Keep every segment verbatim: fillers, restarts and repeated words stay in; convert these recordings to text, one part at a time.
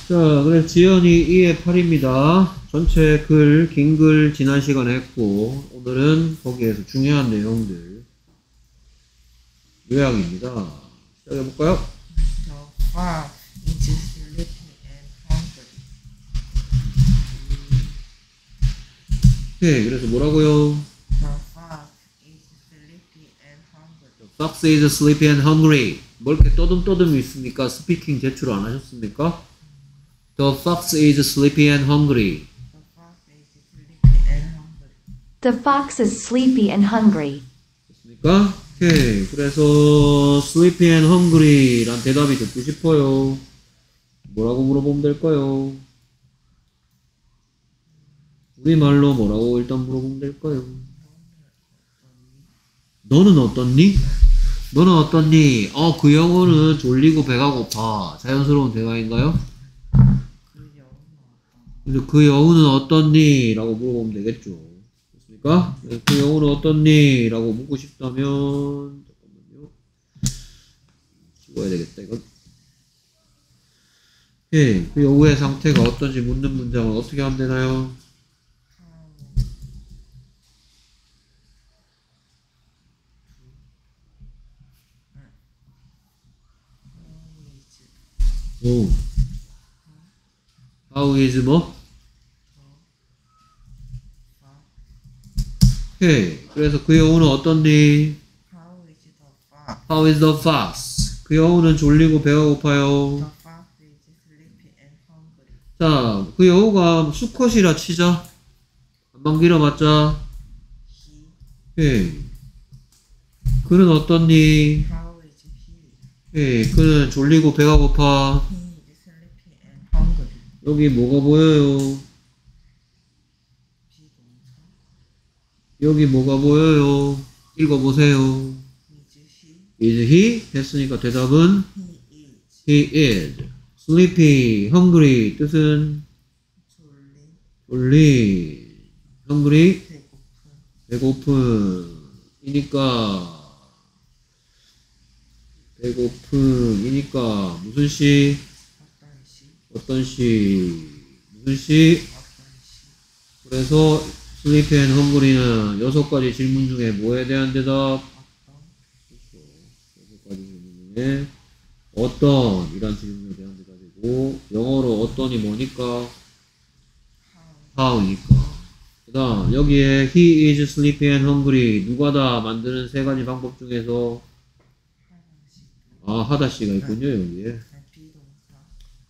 자, 그래서 지연이 이의 팔입니다. 전체 글, 긴 글 지난 시간에 했고, 오늘은 거기에서 중요한 내용들, 요약입니다. 시작해볼까요? The fox is sleepy and hungry. 오케이, 그래서 뭐라고요? The fox is sleepy and hungry. The fox is sleepy and hungry. 뭐 이렇게 떠듬떠듬 있습니까? 스피킹 제출 안 하셨습니까? The fox is sleepy and hungry. The fox is sleepy and hungry. The fox is sleepy and hungry. 됐습니까? 오케이, 그래서 sleepy and hungry 란 대답이 듣고 싶어요. 뭐라고 물어보면 될까요? 우리말로 뭐라고 일단 물어보면 될까요? 너는 어떻니? 너는 어떻니? 어, 그 영어는 졸리고 배가 고파. 자연스러운 대화인가요? 근데 그 여우는 어떻니? 라고 물어보면 되겠죠. 됐습니까? 그 여우는 어떻니? 라고 묻고 싶다면, 잠깐만요. 찍어야 되겠다, 이건. 예, 그 여우의 상태가 어떤지 묻는 문장은 어떻게 하면 되나요? 오. How is 뭐? 오케이. 그래서 그 여우는 어떤니? How is the fox? How is the fox? 그 여우는 졸리고 배가 고파요. The fox is sleepy and hungry. 자, 그 여우가 수컷이라 치자. 한방 길어봤자. He. 오케이. 그는 어떻니? How is he? 오케이. 그는 졸리고 배가 고파. He is sleepy and hungry. 여기 뭐가 보여요? 비동사. 여기 뭐가 보여요? 읽어보세요. Is he? Is he? 했으니까 대답은 He is. He is. Sleepy, hungry 뜻은 졸리. 졸리, hungry 배고픈. 배고픈이니까 배고픈이니까 무슨 시? 어떤 시? 어떤 시? 무슨 시? 어떤 시? 그래서 sleepy and hungry는 여섯 가지 질문 중에 뭐에 대한 대답? 어떤? 여섯 가지 질문 중에 어떤 이란 질문에 대한 대답이고 영어로 어떤이 뭐니까? How. how니까. 그 다음 여기에 he is sleepy and hungry 누가 다 만드는 세 가지 방법 중에서 하다시. 아 하다씨가 있군요 여기에. 비동사.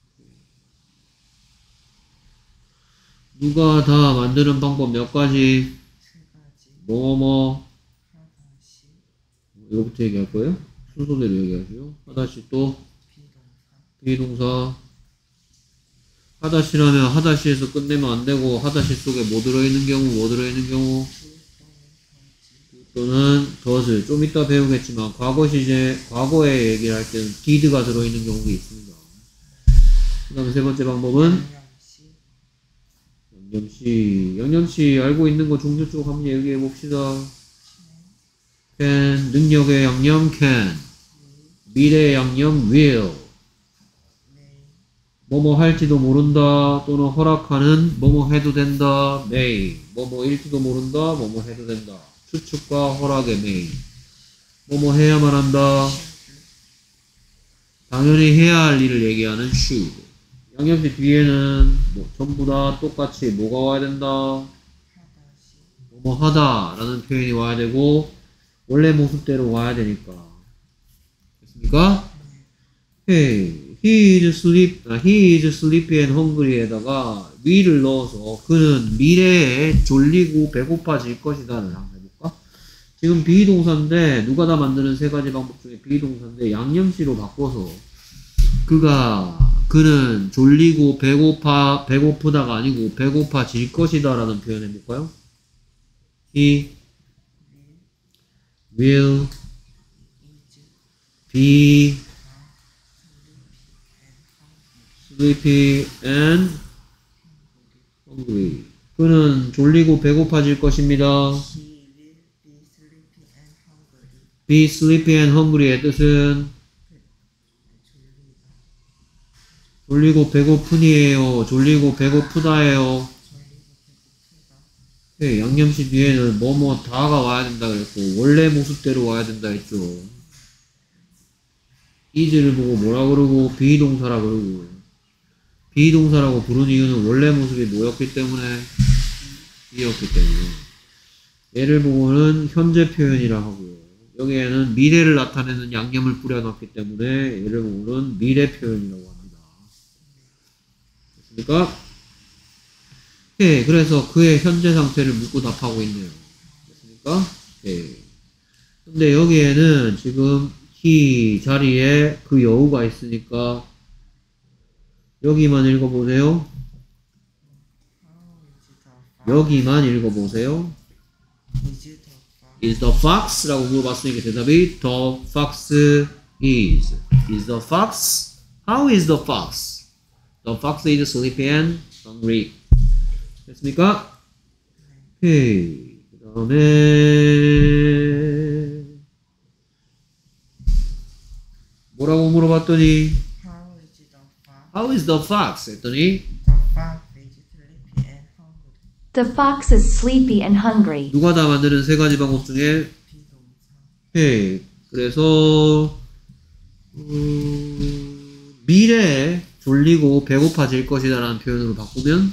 누가 다 만드는 방법 몇 가지? 세 가지. 뭐뭐 하다시. 이거부터 얘기할 거예요? 순서대로 얘기하죠. 하다씨 또 비동사. 비동사. 하다시라면 하다시에서 끝내면 안 되고 하다시 속에 뭐 들어있는 경우 뭐 들어있는 경우 또는 does 좀 이따 배우겠지만 과거 시제 과거에 얘기를 할 때는 did가 들어있는 경우가 있습니다. 그 다음에 세 번째 방법은 양념시. 양념시. 양념시 알고 있는 거 종류 쪽 한번 얘기해 봅시다. can 능력의 양념 can 미래의 양념 will 뭐뭐 할지도 모른다 또는 허락하는 뭐뭐 해도 된다 may 뭐뭐 일지도 모른다 뭐뭐 해도 된다 추측과 허락의 may 뭐뭐 해야만 한다 당연히 해야 할 일을 얘기하는 should 양념시 뒤에는 뭐 전부 다 똑같이 뭐가 와야 된다 하다시. 뭐뭐 하다 라는 표현이 와야 되고 원래 모습대로 와야 되니까 됐습니까? 오케이. He is sleep, 아, he is sleepy and hungry에다가 will을 넣어서 그는 미래에 졸리고 배고파질 것이다를 한번 해볼까? 지금 비동사인데 누가 다 만드는 세 가지 방법 중에 비동사인데 양념시로 바꿔서 그가 그는 졸리고 배고파 배고프다가 아니고 배고파질 것이다 라는 표현 해볼까요? He will be sleepy and hungry. 그는 졸리고 배고파질 것입니다. He will be sleepy and hungry. be sleepy and hungry의 뜻은 졸리고 배고픈이에요. 졸리고 배고프다예요. 네, 양념시 뒤에는 뭐뭐 다가 와야 된다 그랬고 원래 모습대로 와야 된다 했죠. is를 보고 뭐라 그러고 비동사라 그러고 비동사라고 부른 이유는 원래 모습이 뭐였기 때문에 이었기 때문에 얘를 보고는 현재 표현이라 하고요. 여기에는 미래를 나타내는 양념을 뿌려놨기 때문에 얘를 보고는 미래 표현이라고 합니다. 됐습니까? 네, 그래서 그의 현재 상태를 묻고 답하고 있네요. 됐습니까? 네. 근데 여기에는 지금 he 자리에 그 여우가 있으니까 여기만 읽어보세요. 여기만 읽어보세요. Is the fox? 라고 물어봤으니까 대답이 the fox is. Is the fox? How is the fox? The fox is sleepy and hungry. 됐습니까? 오케이. 그 다음에 뭐라고 물어봤더니 How is the fox? How is the fox? 했더니 The fox is sleepy and hungry. The fox is sleepy and hungry. 누가 다 만드는 세 가지 방법 중에 비동사. 오케이. 그래서 음, 미래에 졸리고 배고파질 것이다 라는 표현으로 바꾸면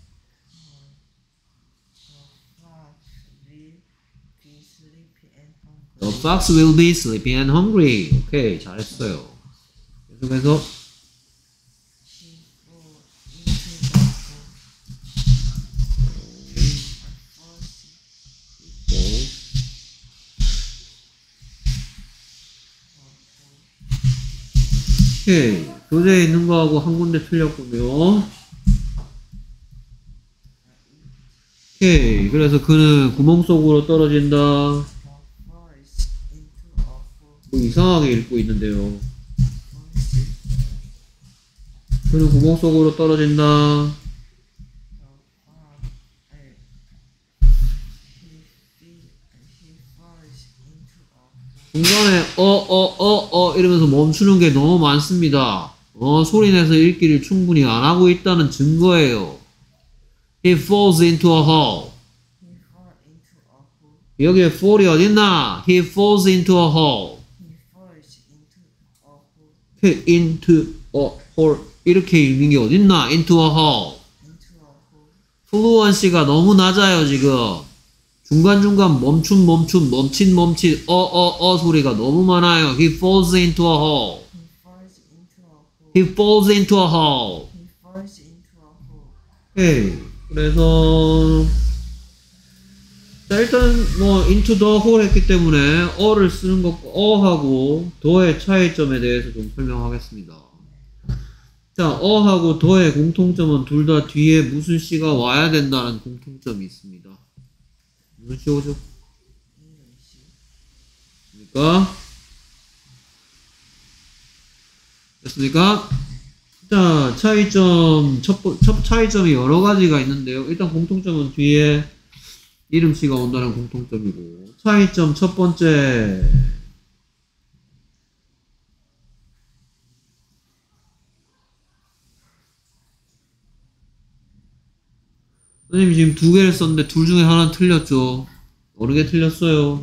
The fox will be sleepy and hungry. The fox will be sleepy and hungry. 오케이. 잘했어요. 계속해서 He flew into the pool. 오케이. 교재에 있는 거하고 한 군데 틀렸군요. 오케이. 그래서 그는 구멍 속으로 떨어진다. Falls into a pool. 뭐 이상하게 읽고 있는데요. Falls. 그는 구멍 속으로 떨어진다. The fox. He fell. He falls into a pool. 중간에 어, 어, 어, 어 이러면서 멈추는 게 너무 많습니다. 어, 소리내서 읽기를 충분히 안 하고 있다는 증거예요. He falls into a hole. He falls into a pool. 여기에 fall이 어딨나? He falls into a hole. He falls into a pool. He into a hole. 이렇게 읽는 게 어딨나? Into a hole. Into a pool. 플루언시가 너무 낮아요, 지금. 중간중간 멈춤, 멈춤, 멈칫, 멈칫, 어, 어, 어 소리가 너무 많아요. He falls into a hole. He falls into a pool. He falls into a hole. He falls into a pool. 오케이. 그래서 자 일단 뭐 into the hole 했기 때문에 어를 쓰는 것과 어하고 더의 차이점에 대해서 좀 설명하겠습니다. 자 어하고 더의 공통점은 둘 다 뒤에 무슨 시가 와야 된다는 공통점이 있습니다. 무슨 시 오죠? 됐습니까? 됐습니까? 자, 차이점, 첫, 번- 첫 차이점이 여러 가지가 있는데요. 일단 공통점은 뒤에 이름씨가 온다는 공통점이고, 차이점 첫 번째. 선생님이 지금 두 개를 썼는데 둘 중에 하나는 틀렸죠. 어느 게 틀렸어요?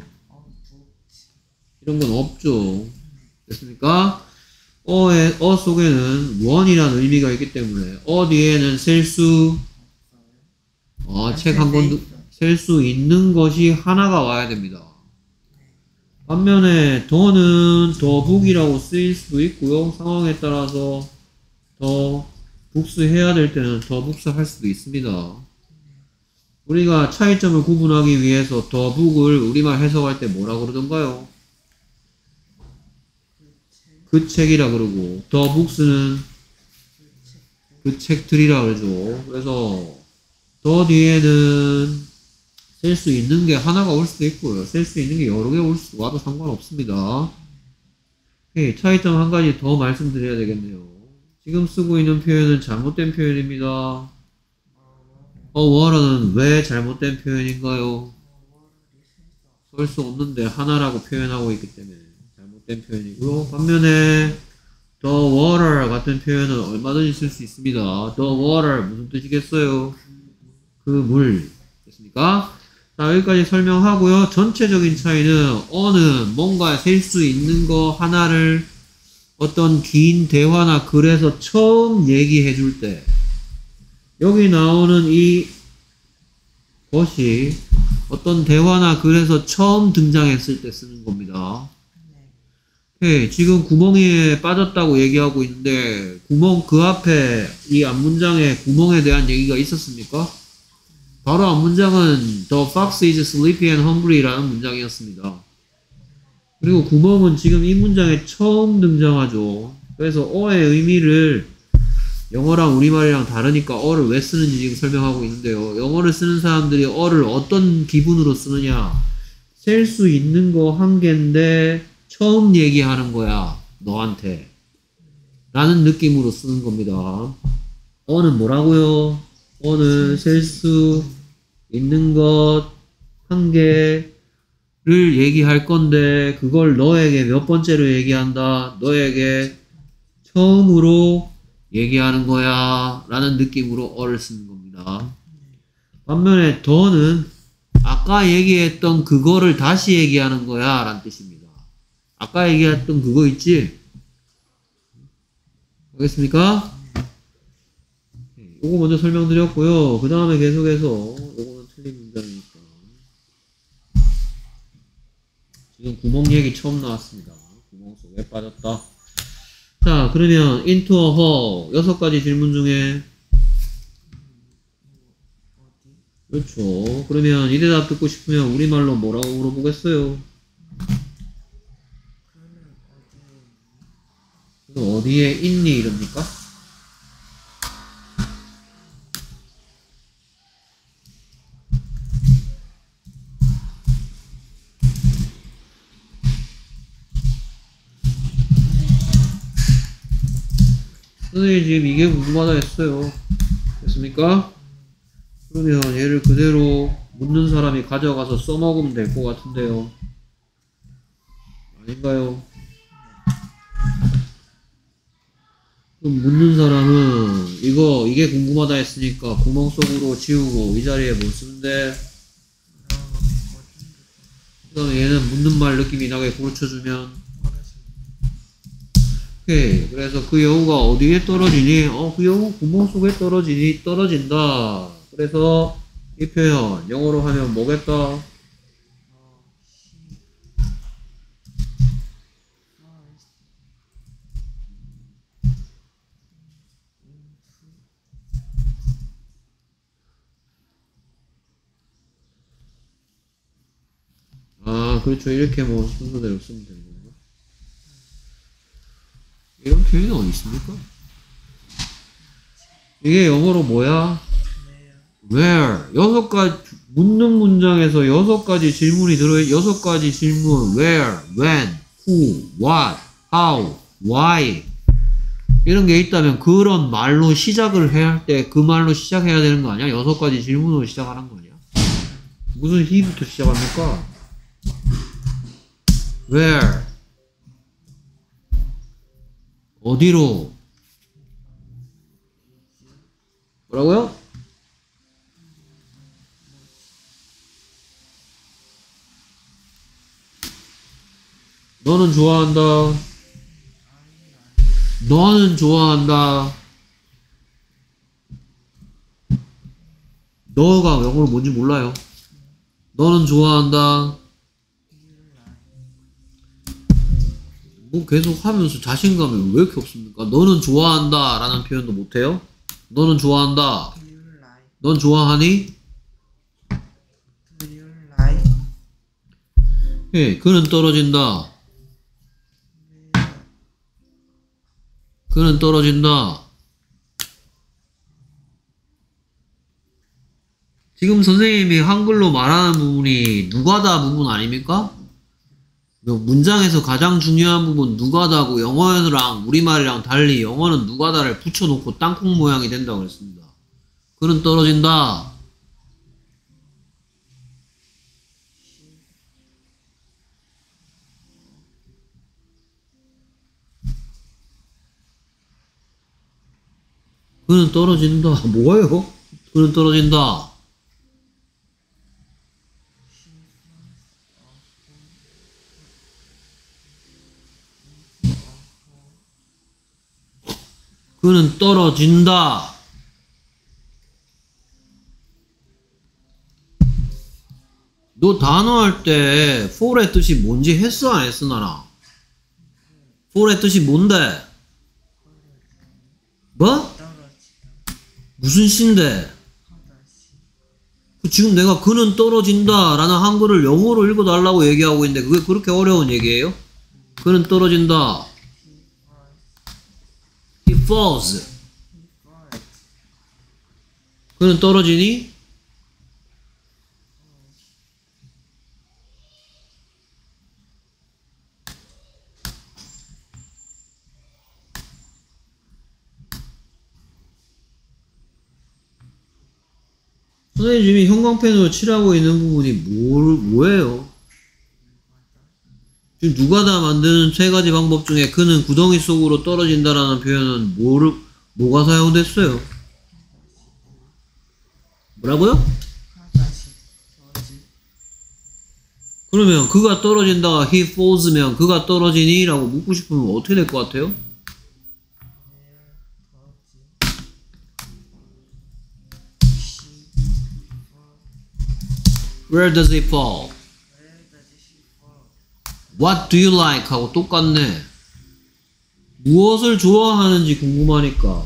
이런 건 없죠. 됐습니까? 어의, 어 속에는 원이라는 의미가 있기 때문에 어 뒤에는 셀 수, 어, 책 한 권, 셀 수 있는 것이 하나가 와야 됩니다. 반면에 더는 더 북이라고 쓰일 수도 있고요. 상황에 따라서 더 북스 해야 될 때는 더 북스 할 수도 있습니다. 우리가 차이점을 구분하기 위해서 더 북을 우리말 해석할 때 뭐라 그러던가요? 그 책이라 그러고 더 북스는 그 책들이라 그러죠. 그래서 더 뒤에는 셀 수 있는 게 하나가 올 수도 있고요. 셀 수 있는 게 여러 개 올 수, 와도 상관없습니다. 오케이, 차이점 한 가지 더 말씀드려야 되겠네요. 지금 쓰고 있는 표현은 잘못된 표현입니다. 어워라는 왜 잘못된 표현인가요? 설 수 없는데 하나라고 표현하고 있기 때문에 잘못된 표현이고요. 반면에 the water 같은 표현은 얼마든지 쓸 수 있습니다. the water 무슨 뜻이겠어요? 그 물. 됐습니까? 자, 여기까지 설명하고요. 전체적인 차이는 어는 뭔가 셀 수 있는 거 하나를 어떤 긴 대화나 글에서 처음 얘기해 줄 때 여기 나오는 이 것이 어떤 대화나 글에서 처음 등장했을 때 쓰는 겁니다. 오케이, 지금 구멍에 빠졌다고 얘기하고 있는데 구멍 그 앞에 이 앞문장에 구멍에 대한 얘기가 있었습니까? 바로 앞문장은 The fox is sleepy and hungry라는 문장이었습니다. 그리고 구멍은 지금 이 문장에 처음 등장하죠. 그래서 어의 의미를 영어랑 우리말이랑 다르니까 어를 왜 쓰는지 지금 설명하고 있는데요. 영어를 쓰는 사람들이 어를 어떤 기분으로 쓰느냐. 셀 수 있는 거 한 개인데 처음 얘기하는 거야. 너한테. 라는 느낌으로 쓰는 겁니다. 어는 뭐라고요? 어는 셀 수 있는 것 한 개를 얘기할 건데 그걸 너에게 몇 번째로 얘기한다? 너에게 처음으로 얘기하는 거야 라는 느낌으로 어를 쓰는 겁니다. 반면에 더는 아까 얘기했던 그거를 다시 얘기하는 거야 라는 뜻입니다. 아까 얘기했던 그거 있지? 알겠습니까? 요거 먼저 설명드렸고요. 그 다음에 계속해서 요거는 틀린 문장이니까 지금 구멍 얘기 처음 나왔습니다. 구멍 속에 빠졌다. 자, 그러면 into a hole 여섯 가지 질문 중에 그렇죠. 그러면 이 대답 듣고 싶으면 우리말로 뭐라고 물어보겠어요? 그럼 어디에 있니 이럽니까? 선생님 지금 이게 궁금하다 했어요. 됐습니까? 그러면 얘를 그대로 묻는 사람이 가져가서 써먹으면 될 것 같은데요. 아닌가요? 그럼 묻는 사람은 이거 이게 궁금하다 했으니까 구멍 속으로 지우고 이 자리에 뭘 쓰면 돼? 그 다음에 얘는 묻는 말 느낌이 나게 고르쳐주면 오케이. 그래서 그 여우가 어디에 떨어지니? 어, 그 여우 구멍 속에 떨어지니? 떨어진다. 그래서 이 표현 영어로 하면 뭐겠다? 아, 그렇죠. 이렇게 뭐 순서대로 쓰면 되는 건가? 이런 표현이 어디 있습니까? 이게 영어로 뭐야? where. 여섯 가지, 묻는 문장에서 여섯 가지 질문이 들어있, 여섯 가지 질문. where, when, who, what, how, why. 이런 게 있다면 그런 말로 시작을 해야 할 때 그 말로 시작해야 되는 거 아니야? 여섯 가지 질문으로 시작하는 거 아니야? 무슨 he부터 시작합니까? where. 어디로? 뭐라고요? 너는 좋아한다. 너는 좋아한다. 너가 영어로 뭔지 몰라요. 너는 좋아한다. 뭐 계속 하면서 자신감이 왜 이렇게 없습니까? 너는 좋아한다 라는 표현도 못해요? 너는 좋아한다. 넌 좋아하니? 예, 그는 떨어진다. 그는 떨어진다. 지금 선생님이 한글로 말하는 부분이 누가다 부분 아닙니까? 문장에서 가장 중요한 부분 누가다고 영어랑 우리말이랑 달리 영어는 누가다를 붙여놓고 땅콩 모양이 된다고 그랬습니다. 그는 떨어진다. 그는 떨어진다. 뭐예요? 그는 떨어진다. 그는 떨어진다. 너 단어 할 때 fall의 뜻이 뭔지 했어 안 했어 나랑? fall의 뜻이 뭔데? 뭐? 떨어지다. 무슨 시인데? 하다시. 그 지금 내가 그는 떨어진다 라는 한글을 영어로 읽어달라고 얘기하고 있는데 그게 그렇게 어려운 얘기예요? 그는 떨어진다. He He falls. falls. He falls. 그는 떨어지니? 선생님 지금 형광펜으로 칠하고 있는 부분이 뭘, 뭐예요? 지금 누가 다 만드는 세 가지 방법 중에 그는 구덩이 속으로 떨어진다라는 표현은 뭐를, 뭐가 사용됐어요? 뭐라고요? 하다시. 더지. 그러면 그가 떨어진다가 he falls면 그가 떨어지니? 라고 묻고 싶으면 어떻게 될 것 같아요? Where Where does does he fall? he fall? Where does he fall? What do you like? 하고 똑같네. 무엇을 좋아하는지 궁금하니까.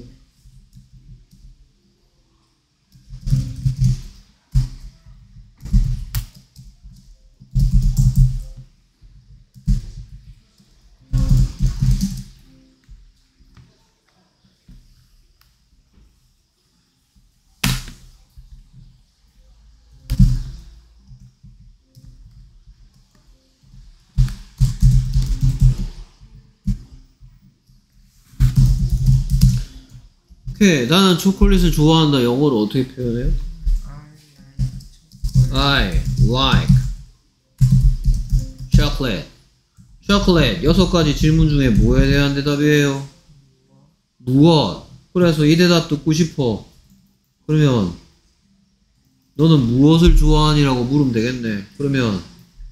오케이, 나는 초콜릿을 좋아한다. 영어로 어떻게 표현해요? I like chocolate. I like chocolate. chocolate 여섯 가지 질문 중에 뭐에 대한 대답이에요? 무엇? 그래서 이 대답 듣고 싶어. 그러면 너는 무엇을 좋아하니라고 물으면 되겠네. 그러면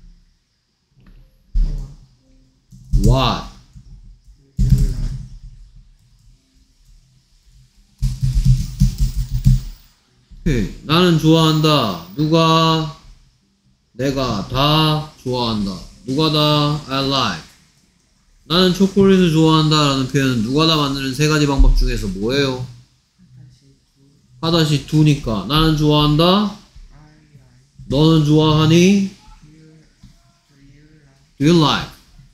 what? Do you like? 오케이. 나는 좋아한다. 누가? 내가 다 좋아한다. 누가 다? I like. 나는 초콜릿을 좋아한다 라는 표현은 누가 다 만드는 세 가지 방법 중에서 뭐예요? 하다시 두. 하다시 두니까 나는 좋아한다. I like. 너는 좋아하니? Do you, do you like? Do you like?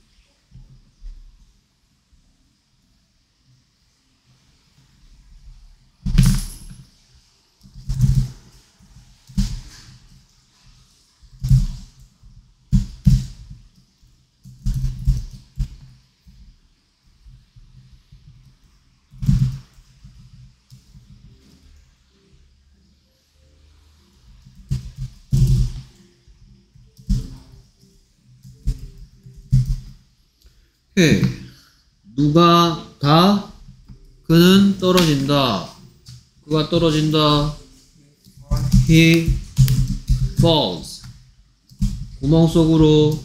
오케이. 누가 다? 그는 떨어진다. 그가 떨어진다. He falls. 구멍 속으로.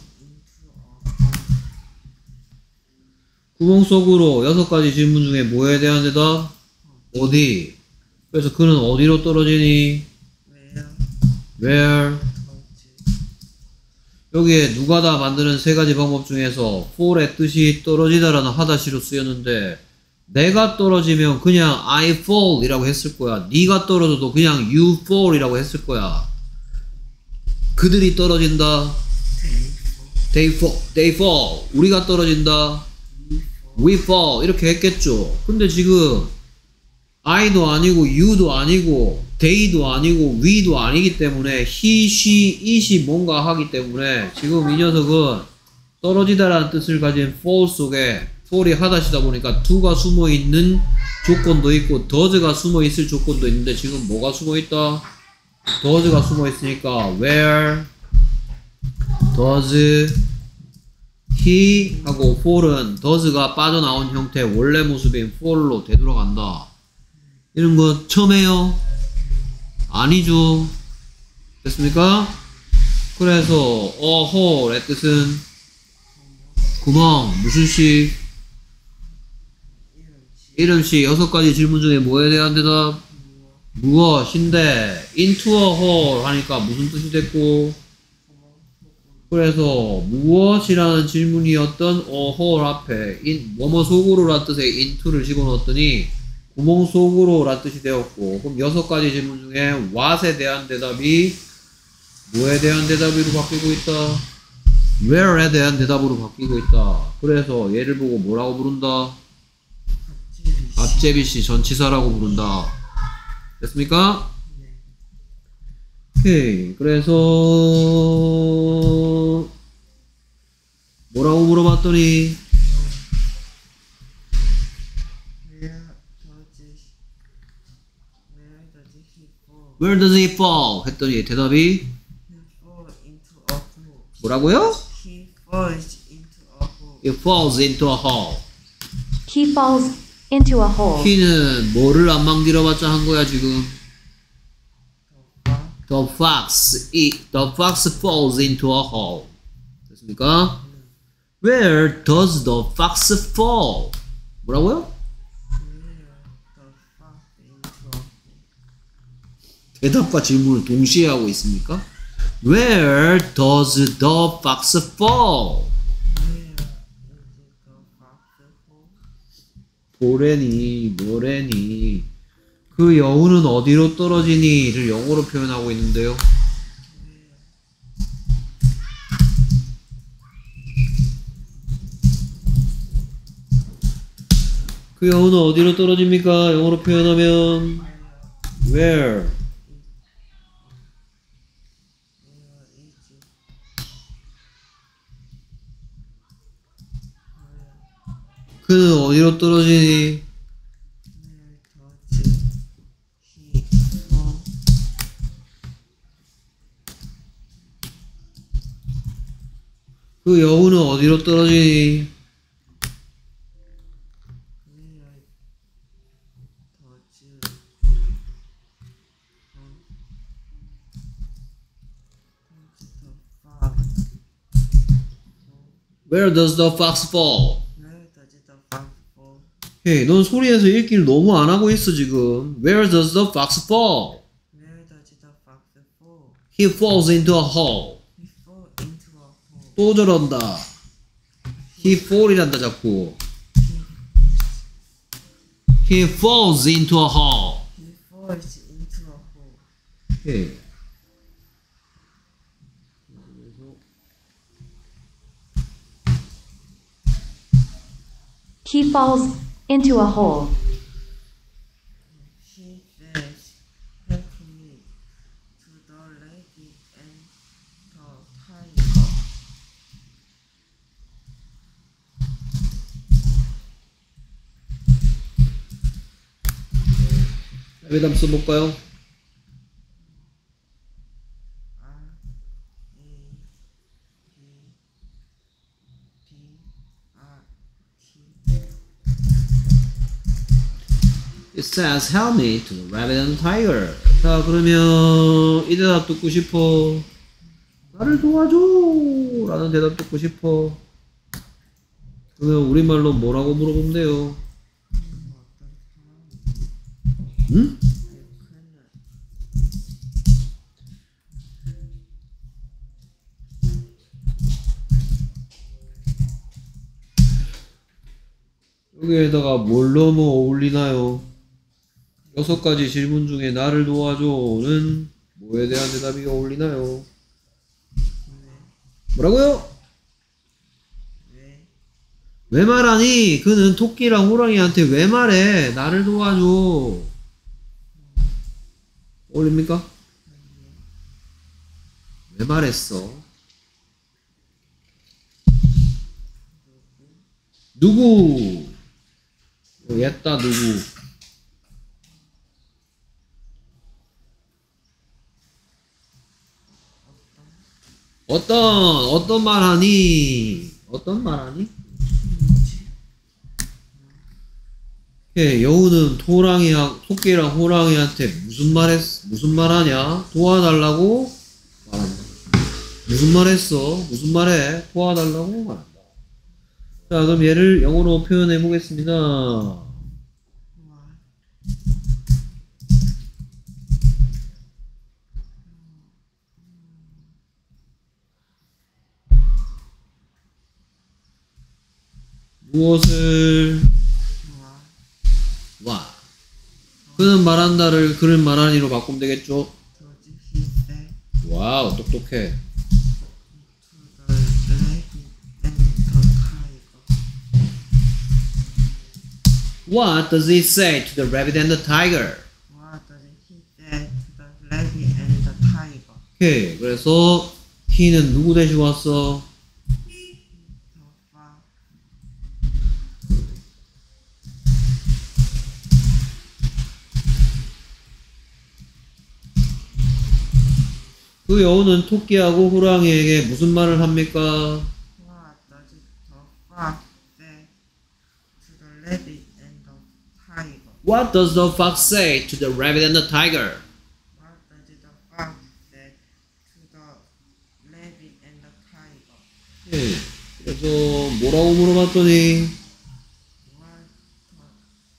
구멍 속으로 여섯 가지 질문 중에 뭐에 대한 대답? 어디? 그래서 그는 어디로 떨어지니? Where Where? does 여기에 누가 다 만드는 세 가지 방법 중에서 fall의 뜻이 떨어지다라는 하다시로 쓰였는데 내가 떨어지면 그냥 I fall 이라고 했을 거야. 네가 떨어져도 그냥 you fall 이라고 했을 거야. 그들이 떨어진다. they They fall? fall. They fall. 우리가 떨어진다. We fall. 이렇게 했겠죠. 근데 지금 I도 아니고 you도 아니고 they도 아니고 we도 아니기 때문에 he, she, it이 뭔가 하기 때문에 지금 이 녀석은 떨어지다라는 뜻을 가진 fall 속에 fall이 하다시다 보니까 to가 숨어있는 조건도 있고 does가 숨어있을 조건도 있는데 지금 뭐가 숨어있다? does가 숨어있으니까 where does he 하고 fall은 does가 빠져나온 형태 원래 모습인 fall로 되돌아간다. 이런 거 처음 해요? 아니죠. 됐습니까? 그래서 어홀의 뜻은 구멍, 무슨 식? 이름식. 여섯 가지 질문 중에 뭐에 대한 대답? 무엇인데 into a hole 하니까 무슨 뜻이 됐고, 그래서 무엇이라는 질문이었던 a hole 앞에 in, 뭐뭐 속으로 라는 뜻의 into를 집어넣었더니 구멍 속으로 라는 뜻이 되었고, 그럼 여섯 가지 질문 중에 what에 대한 대답이 뭐에 대한 대답으로 바뀌고 있다? where에 대한 대답으로 바뀌고 있다. 그래서 얘를 보고 뭐라고 부른다? 앞제비시 전치사라고 부른다. 됐습니까? 오케이. 그래서 뭐라고 물어봤더니 Where does Where does he fall? he fall? 했더니 대답이 He falls into a hole. 뭐라고요? He falls into a hole. He falls into a hole. He falls into a hole. he는 뭐를 안 망들여봤자 한 거야 지금? The The fuck? fox, it, the fox falls into a hole. 됐습니까? Where does the fox fall? 뭐라고요? 대답과 질문을 동시에 하고 있습니까? Where does the fox fall? 보래니, 뭐래니. 그 여우는 어디로 떨어지니?를 영어로 표현하고 있는데요. 그 여우는 어디로 떨어집니까? 영어로 표현하면 Where? 그는 어디로 떨어지니? 그 여우는 어디로 떨어지니? Where does the fox fall? 헤이, 넌 소리에서 읽기를 너무 안 하고 있어 지금. Where does the fox fall? He falls into a hole. 또 저런다. He fall이란다 자꾸. He falls into a hole. 헤이. He falls into a hole. He says, help me to the lady and the tiger. 회담 써볼까요? R A G D R T. It says help me to the rabbit and tiger. 자 그러면 이 대답 듣고 싶어. 나를 도와줘 라는 대답 듣고 싶어. 그러면 우리말로 뭐라고 물어보면 돼요? 응? 여기에다가 뭘 넣으면 어울리나요? 여섯 가지 질문 중에 나를 도와줘는 뭐에 대한 대답이 어울리나요? 뭐라고요? 왜? 왜 말하니? 그는 토끼랑 호랑이한테 왜 말해? 나를 도와줘. 어울립니까? 왜 말했어? 누구? 어, 얘다 누구? 어떤 어떤 말하니? 어떤 말하니? 예, 여우는 호랑이야, 토끼랑 호랑이한테 무슨 말 했, 무슨 말 하냐? 도와달라고 말한다. 무슨 말 했어? 무슨 말 해? 도와달라고 말한다. 자, 그럼 얘를 영어로 표현해 보겠습니다. 무엇을 What 와. 그는 말한다를 그는 말하니로 바꾸면 되겠죠? does he say 와우, 똑똑해. to the rabbit and the tiger? What does he say to the rabbit and the tiger? What does he say to the rabbit and the tiger? 오케이. 그래서 he는 누구 대신 왔어? The fox 그 여우는 토끼하고 호랑이에게 무슨 말을 합니까? What does the fox say to the rabbit and the tiger? What does the fox say to the rabbit and the tiger? What does the fox say to the rabbit and the tiger? 예. 그래서 뭐라고 물어봤더니 What does,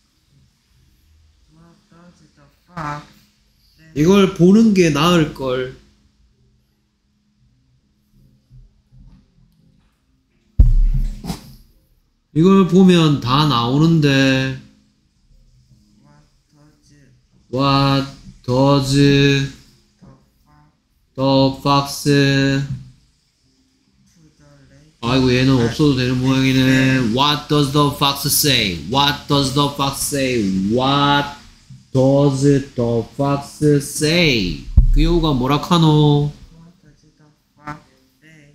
what does the fox say? 이걸 보는 게 나을 걸. 이걸 보면 다 나오는데 What does What does the fox the fox to the rabbit? 아이고 얘는 없어도 되는 모양이네. What does the fox say? What does the fox say? What does the fox say? 그 여우가 뭐라 카노? What does the fox say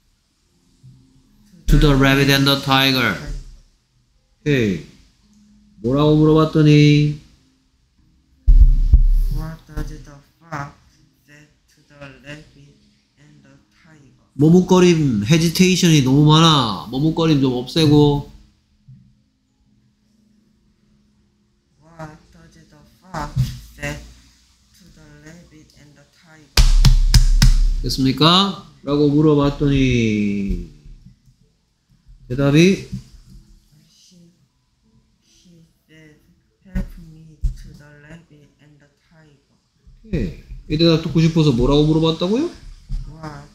To the rabbit and the tiger. 오케이. 뭐라고 물어봤더니 What does the fox say to the rabbit and the tiger? 머뭇거림, 헤지테이션이 너무 많아. 머뭇거림 좀 없애고. What does the fox say to the rabbit and the tiger? 됐습니까? 라고 물어봤더니 대답이 He, he said, help me to the rabbit and the tiger. 오케이. 이 대답 듣고 싶어서 뭐라고 물어봤다고요? What,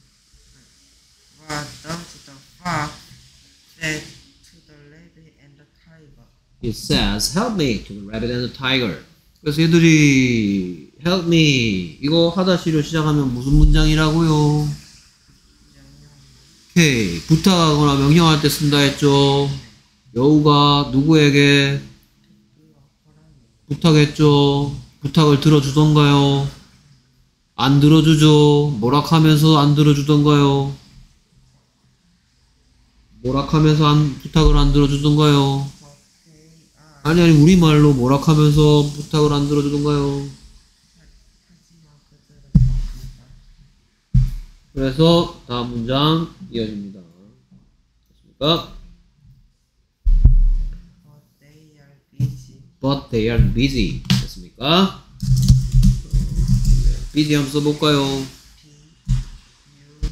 what does the fox say to the rabbit and the tiger? It says help me to the rabbit and the tiger. 그래서 얘들이 help me 이거 하다시로 시작하면 무슨 문장이라고요? 오케이. 부탁하거나 명령할 때 쓴다 했죠. 여우가 누구에게 부탁했죠. 부탁을 들어주던가요? 안 들어주죠. 뭐락하면서 안 들어주던가요? 뭐락하면서 안, 부탁을 안 들어주던가요? But they are 아니 아니 우리말로 뭐락하면서 부탁을 안 들어주던가요? 하지만 그들은 바쁘다. 그래서 다음 문장 이어집니다. 됐습니까? But they are busy. But they are busy. 됐습니까? busy 한번 써볼까요? P U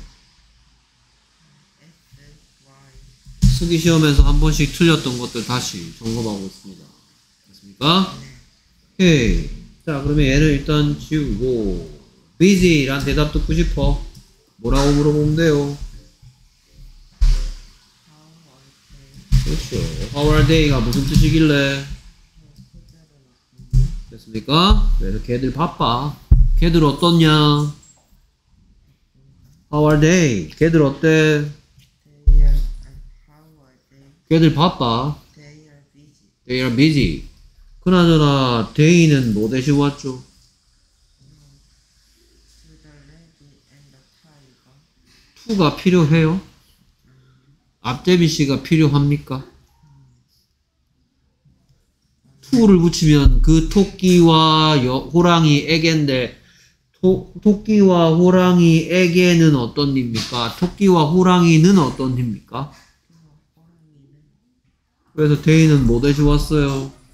S Y. 쓰기 시험에서 한 번씩 틀렸던 것들 다시 점검하고 있습니다. 됐습니까? 오케이. 자, 그러면 얘를 일단 지우고 busy 란 대답 듣고 싶어. 뭐라고 물어보면 돼요? How are they? 그렇죠. How are they가 무슨 뜻이길래? 됐습니까? 그래서 걔들 바빠. 걔들 어떻냐? How are they? 걔들 어때? They are and how are they? 걔들 바빠. They are busy. They are busy. 그나저나 they는 뭐 대신 왔죠? To the rabbit and the tiger. to가 필요해요? 앞대비씨가 필요합니까? to를 붙이면 그 토끼와 여, 호랑이에게인데 토, 토끼와 호랑이에게는 어떤 입니까? 토끼와 호랑이는 어떤 입니까? 그래서 they는 뭐 대신 왔어요?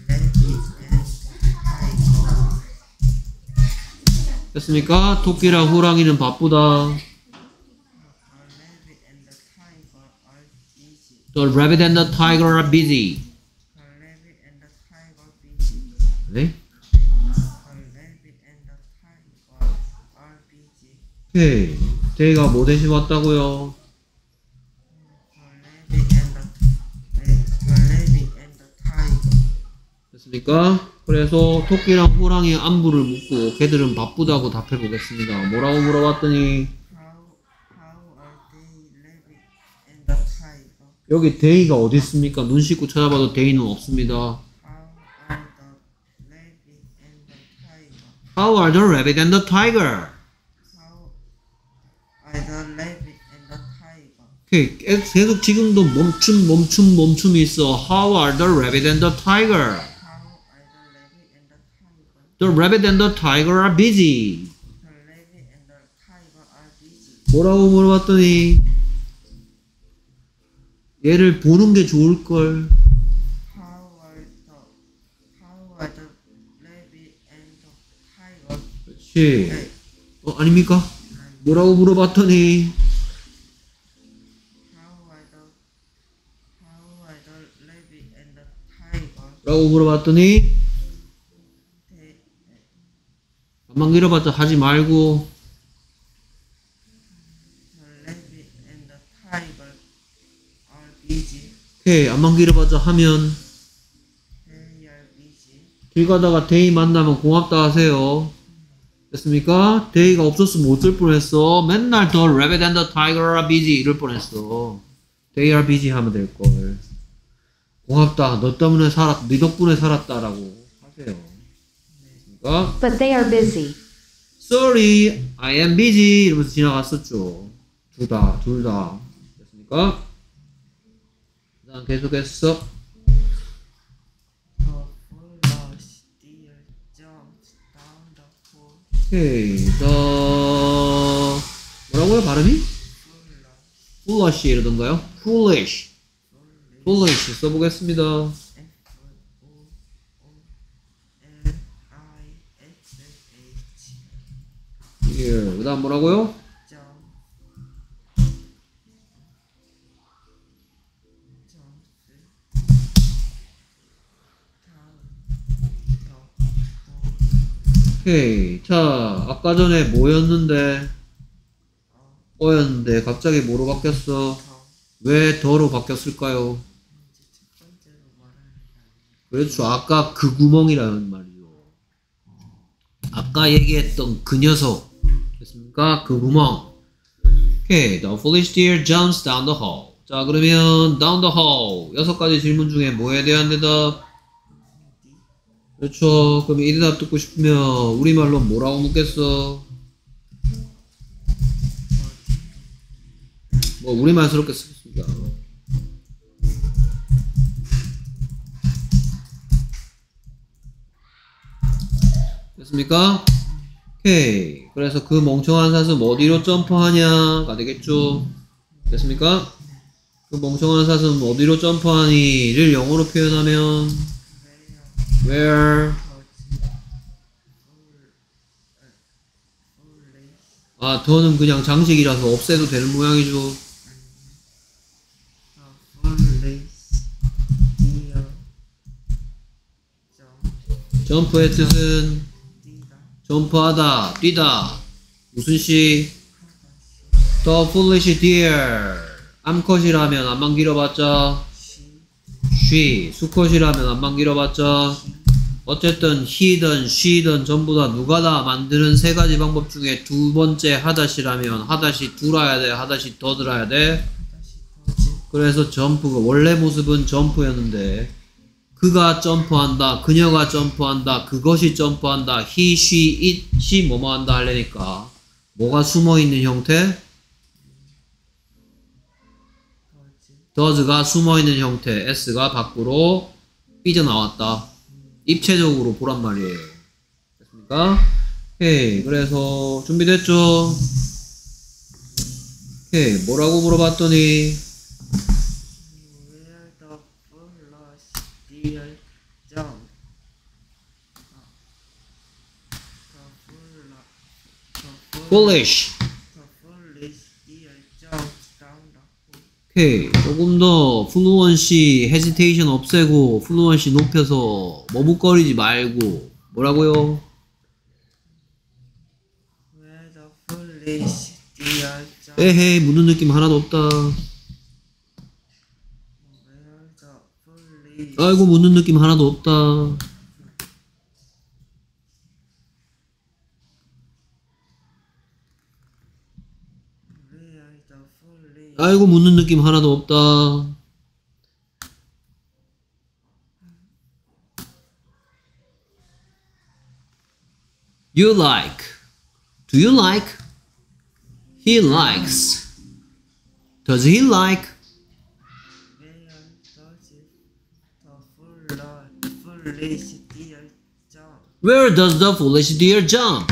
됐습니까? 토끼랑 호랑이는 바쁘다. The rabbit and the tiger are busy. 네? 오케이. 데이가 뭐 대신 왔다고요? 됐습니까? 그래서 토끼랑 호랑이 안부를 묻고 걔들은 바쁘다고 답해 보겠습니다. 뭐라고 물어봤더니 여기 데이가 어디 있습니까? 눈 씻고 찾아봐도 데이는 없습니다. How are the rabbit and the tiger? 오케이. 계속 지금도 멈춤 멈춤 멈춤이 있어. How are the rabbit and the tiger? The rabbit and the tiger are busy. 뭐라고 물어봤더니 얘를 보는 게 좋을걸. 그렇지. 어, 아닙니까? 뭐라고 물어봤더니 라고 물어봤더니 안만 길어봤자 하지 말고 오케이. 안만 길어봤자 하면 길 가다가 데이 만나면 고맙다 하세요. 됐습니까? 데이가 없었으면 어쩔 뻔했어. 맨날 The rabbit and the tiger are busy 이럴 뻔했어. They are busy 하면 될걸. 고맙다. 너 때문에 살았, 네 덕분에 살았다라고 하세요. 됐습니까? But they are busy. Sorry, I am busy 이러면서 지나갔었죠. 둘 다, 둘 다. 됐습니까? 그 다음 계속해서 오케이. 더 뭐라고요? 발음이? foolish 이러던가요? foolish. foolish 써보겠습니다. 예, 그 다음 뭐라고요? 오케이. 자, 아까 전에 뭐였는데? 어였는데 갑자기 뭐로 바뀌었어? 왜 더로 바뀌었을까요? 그렇죠. 아까 그 구멍이라는 말이죠. 아까 얘기했던 그 녀석. 됐습니까? 그 구멍. 오케이. The foolish deer jumps down the hall. 자, 그러면 down the hall. 여섯 가지 질문 중에 뭐에 대한 대답? 그렇죠. 그럼 이 대답 듣고 싶으면 우리말로 뭐라고 묻겠어? 뭐 우리말스럽게 쓰겠습니다. 됐습니까? 오케이. 그래서 그 멍청한 사슴 어디로 점프하냐가 되겠죠. 됐습니까? 그 멍청한 사슴 어디로 점프하니를 영어로 표현하면 where 아 더는 그냥 장식이라서 없애도 되는 모양이죠. 점프의 뜻은 점프하다, 뛰다. 무슨 시? The foolish deer. 암컷이라면 안만 길어봤자 she. 수컷이라면 안만 길어봤자 어쨌든 he든 she든 전부 다 누가 다 만드는 세 가지 방법 중에 두 번째 하다시라면 하다시 둘아야 돼, 하다시 더 들어야 돼. 그래서 점프가 원래 모습은 점프였는데 그가 점프한다, 그녀가 점프한다, 그것이 점프한다, he, she, it, she 뭐뭐 한다 하려니까 뭐가 숨어있는 형태? does가 숨어있는 형태, s가 밖으로 삐져나왔다. 입체적으로 보란 말이에요. 됐습니까? 오케이. 그래서 준비됐죠? 오케이. 뭐라고 물어봤더니 foolish. The foolish deer jumped down the hole. 오케이. 조금 더 fluency, hesitation 없애고 fluency 높여서 머뭇거리지 말고 뭐라고요? Where the foolish deer jumped. 에헤이 묻는 느낌 하나도 없다. Where the foolish. 아이고 묻는 느낌 하나도 없다. Where the foolish. 아이고 묻는 느낌 하나도 없다. You like. Do you like? He likes. Does he like? Where does the foolish deer jump?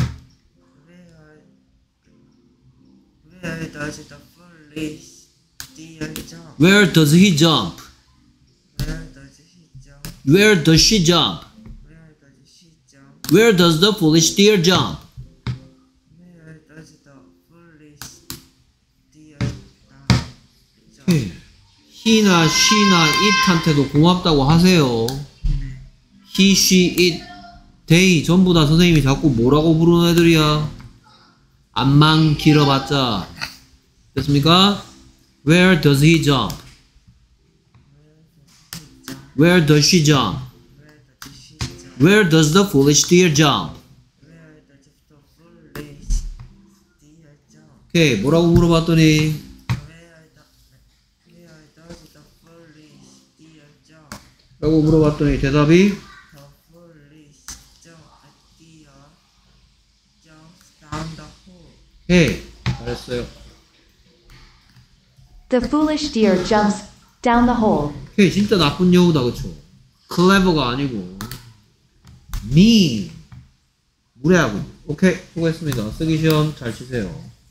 Where does the foolish deer jump? Where, where does the foolish deer jump? Where does he jump? Where does he jump? Where does she jump? Where does she jump? Where does the foolish deer jump? Where does the foolish deer jump? 예. he나 she나 it한테도 고맙다고 하세요. he, she, it, they 전부 다 선생님이 자꾸 뭐라고 부르는 애들이야. 안만 길어봤자 됐습니까? Where does he jump? Where does she jump? Where does Where does she jump? the foolish deer jump? Where does the foolish deer jump? 오케이 뭐라고 물어봤더니 Where the, where does the foolish deer jump? 라고 물어봤더니 대답이 The foolish jump, deer jumps down the hole. 헤이 잘했어요. The foolish deer jumps down the hole. 헤이 진짜 나쁜 여우다 그쵸? clever가 아니고 mean 무례하고. 오케이 수고했습니다. 쓰기 시험 잘 치세요.